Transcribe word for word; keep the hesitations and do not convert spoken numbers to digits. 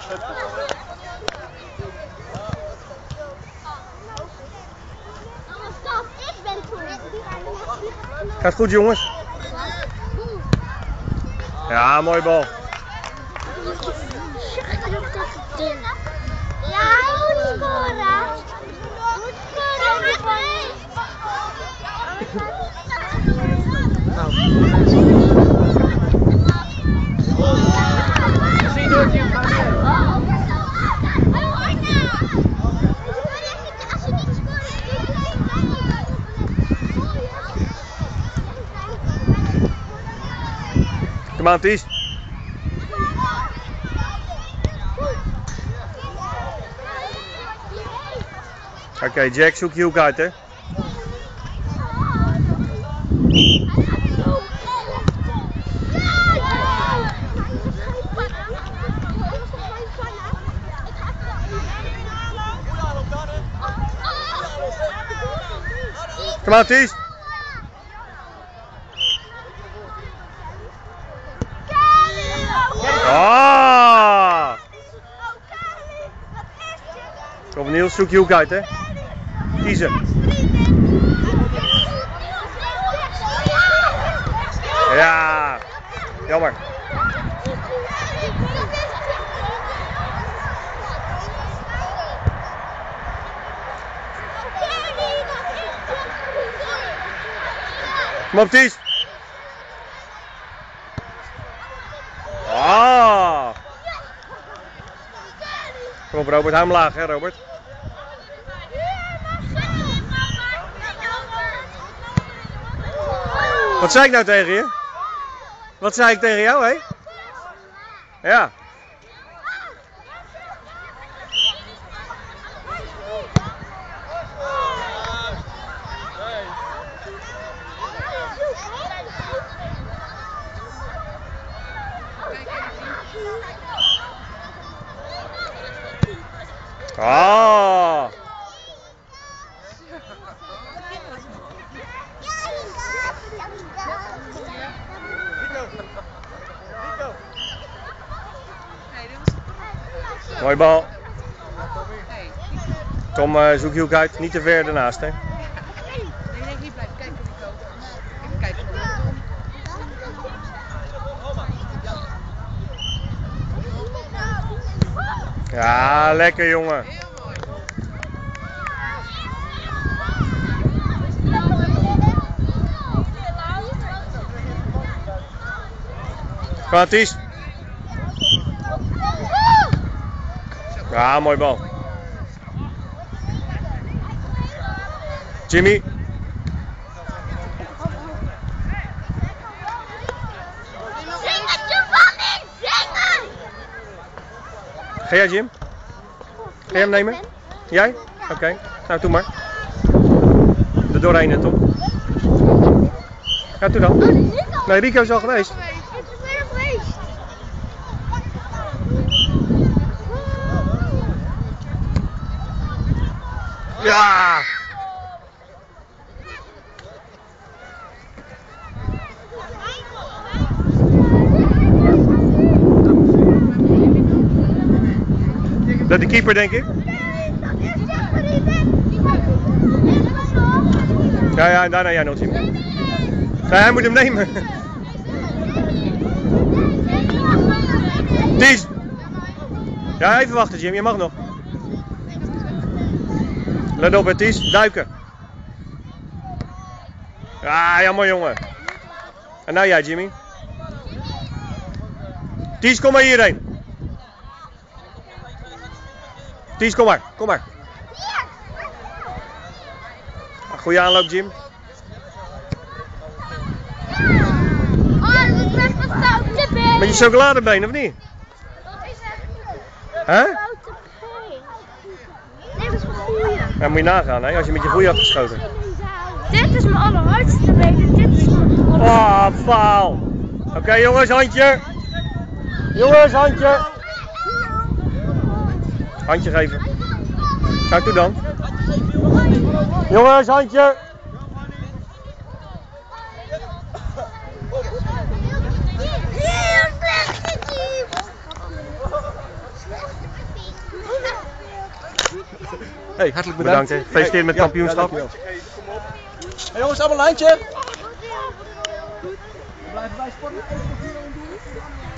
Gaat goed, jongens. Ja, mooie bal. Ja, hij moet scoren. Moet scoren. Zie door je. Als je niet Kom aan, Ties. Oké, okay, Jack, zoek je hoek uit, hè. Kom aan, Ties. Ah! Kom Niels, zoek je hoek uit, hè. Kiezen. Ja, jammer. Kom op, Ties. Ah. Kom op, Robert, hou hem laag, hè, Robert. Wat zei ik nou tegen je? Wat zei ik tegen jou, hé? Ja. Ah. Mooie bal. Tom, uh, zoek je hoek uit. Niet te ver ernaast, hè? Nee, nee, hier blijven kijken, Rico. Even kijken. Ja, lekker, jongen. Heel mooi. Kom aan, Ties. Ja, mooi bal. Jimmy. Zingen, Giovanni! Zingen! Ga jij, Jim? Ga jij hem nemen? Jij? Oké. Okay. Nou, doe maar. Er doorheen, hè, Tom. Ja, doe dan. Nee, Rico is al geweest. Ja! Dat de keeper, denk ik. Ja, ja, en daarna jij nog, Jim. Ja, hij moet hem nemen. Ties! Ja, even wachten, Jim, je mag nog. Let op, Ties, duiken. Ja, jammer, jongen. En nou jij, Jimmy. Ties, kom maar hierheen. Ties, kom maar, kom maar. Goeie aanloop, Jim. Met je chocoladebeen, of niet? Hè? Huh? Nee, dat is mijn goeie. Ja, moet je nagaan, hè, als je met je goeie had geschoten. Dit is mijn allerhardste been. Dit is mijn Oh, faal. Oké, okay, jongens, handje. Jongens, handje. Handje geven. Ga toe dan. Jongens, handje. Heel slecht, Hey, hartelijk bedankt. Bedankt, hè. Gefeliciteerd met het Ja, kampioenschap. ja, dankjewel. Hey jongens, allemaal een lijntje. We blijven bij sporten.